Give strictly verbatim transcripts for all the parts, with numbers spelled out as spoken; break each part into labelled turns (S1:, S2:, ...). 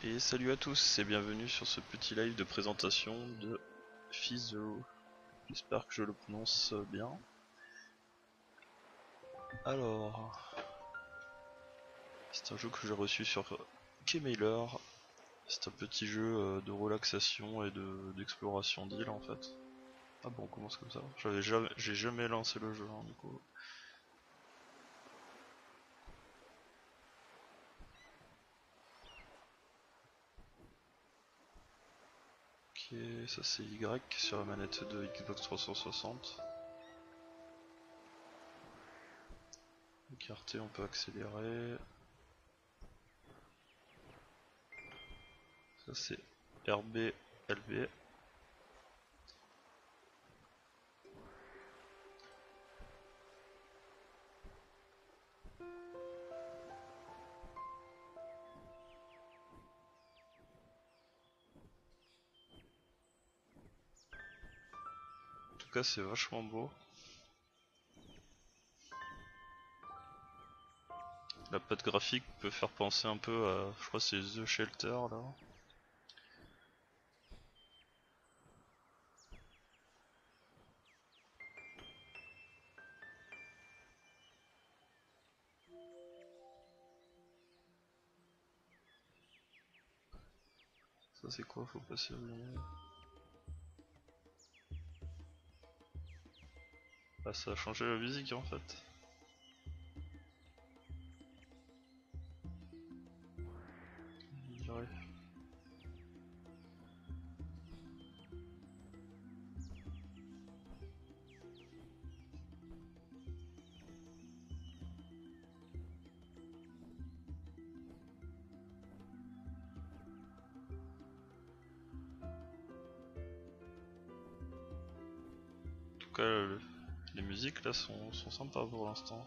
S1: Et salut à tous et bienvenue sur ce petit live de présentation de Fizzle. J'espère que je le prononce bien. Alors, c'est un jeu que j'ai reçu sur Keymailer. C'est un petit jeu de relaxation et d'exploration d'île en fait. Ah bon, on commence comme ça. J'avais jamais, j'ai jamais lancé le jeu hein, du coup. Ok, ça c'est Y sur la manette de Xbox trois cent soixante. Écarté, on peut accélérer. Ça c'est R B L B. En tout cas c'est vachement beau. La patte graphique peut faire penser un peu à, je crois c'est The Shelter là. Ça c'est quoi? Faut passer au milieu. Ah, ça a changé la musique en fait. Je dirais. En tout cas, le, les musiques là sont, sont sympas pour l'instant.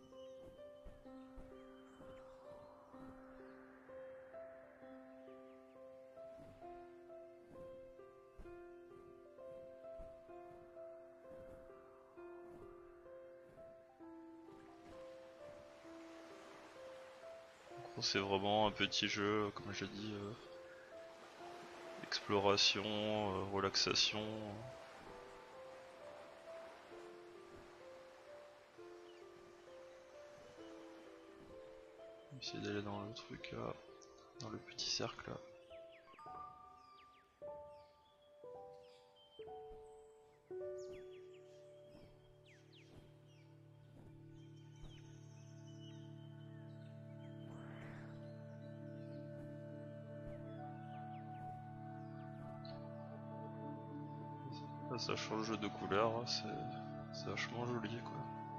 S1: C'est vraiment un petit jeu, comme j'ai dit, euh, exploration, euh, relaxation. On va essayer d'aller dans le truc là, dans le petit cercle là. Là, ça change de couleur, c'est vachement joli quoi.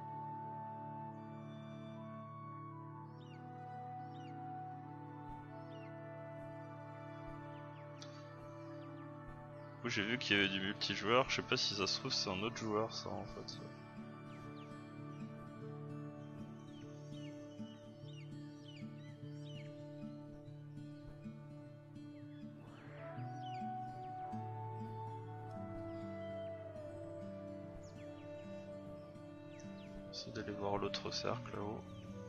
S1: J'ai vu qu'il y avait du multijoueur, je sais pas si ça se trouve c'est un autre joueur ça en fait. C'est d'aller voir l'autre cercle là-haut.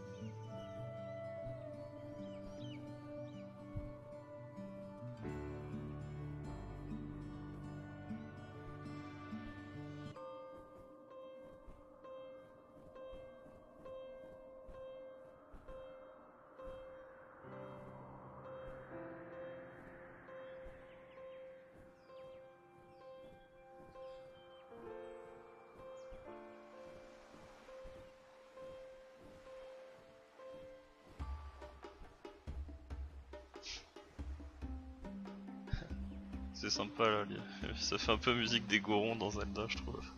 S1: C'est sympa là, ça fait un peu musique des Gorons dans Zelda je trouve.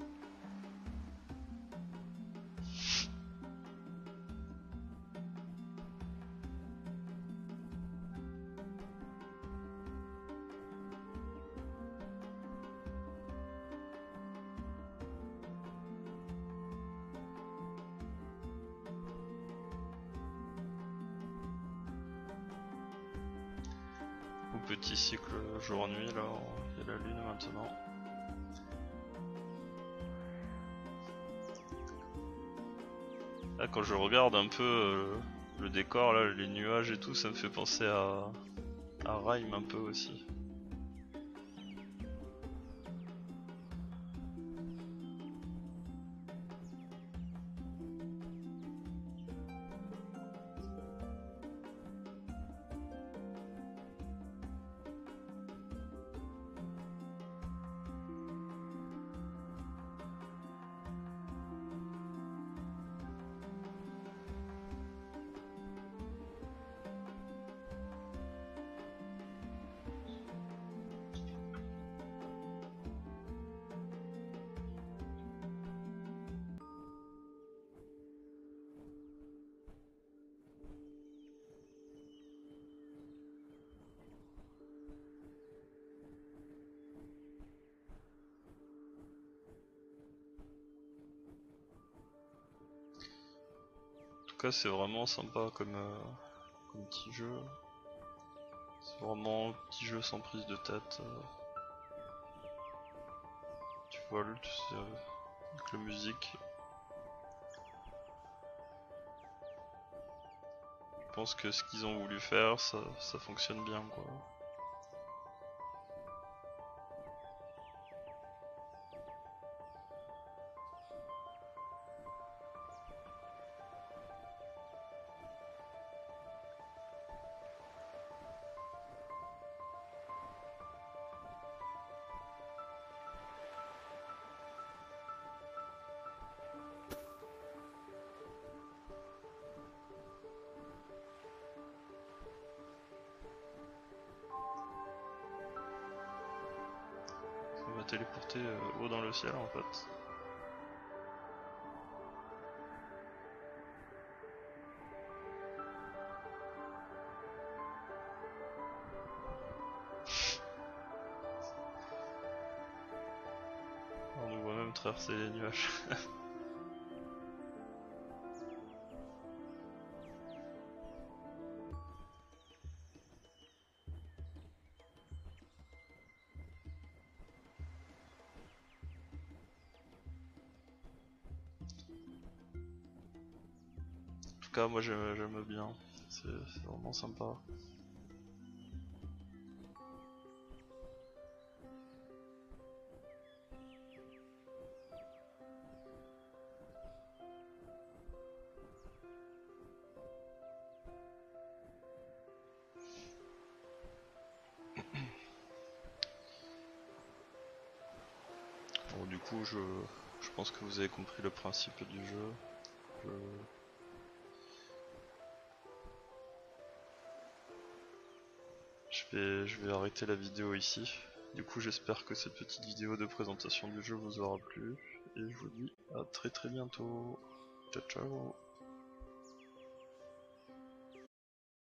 S1: Petit cycle jour-nuit là, il y a la lune maintenant. Là quand je regarde un peu euh, le décor là, les nuages et tout, ça me fait penser à, à rhyme un peu aussi. En tout cas c'est vraiment sympa comme, euh, comme petit jeu. C'est vraiment un petit jeu sans prise de tête. Euh. Tu voles, tu sais, euh, avec la musique. Je pense que ce qu'ils ont voulu faire, ça, ça fonctionne bien quoi. Ça va téléporter euh, haut dans le ciel en fait. On nous voit même traverser les nuages. En tout cas moi j'aime bien, c'est vraiment sympa. Bon du coup je, je pense que vous avez compris le principe du jeu. Je... Je vais, je vais arrêter la vidéo ici. Du coup j'espère que cette petite vidéo de présentation du jeu vous aura plu. Et je vous dis à très très bientôt. Ciao ciao.